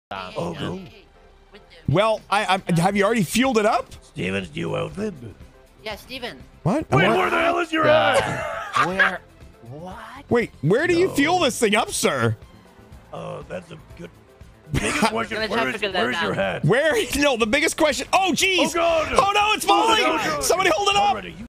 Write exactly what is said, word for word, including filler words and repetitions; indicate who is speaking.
Speaker 1: Oh, no.
Speaker 2: Well, I, I have you already fueled it up?
Speaker 1: Steven's do you own them?
Speaker 3: Yeah, Steven.
Speaker 2: What?
Speaker 1: Wait,
Speaker 2: What?
Speaker 1: where the hell is your head?
Speaker 3: Where? What?
Speaker 2: Wait, where do you
Speaker 1: No.
Speaker 2: fuel this thing up, sir?
Speaker 1: Oh, that's a good. Biggest question.
Speaker 3: Gonna try
Speaker 1: Where
Speaker 3: to
Speaker 1: is,
Speaker 3: figure that
Speaker 1: where's your
Speaker 3: out.
Speaker 1: head?
Speaker 2: Where? No, the biggest question. Oh, geez.
Speaker 1: Oh, God.
Speaker 2: Oh, no, it's falling.
Speaker 1: Oh, no.
Speaker 2: Somebody hold it up.
Speaker 1: Already, you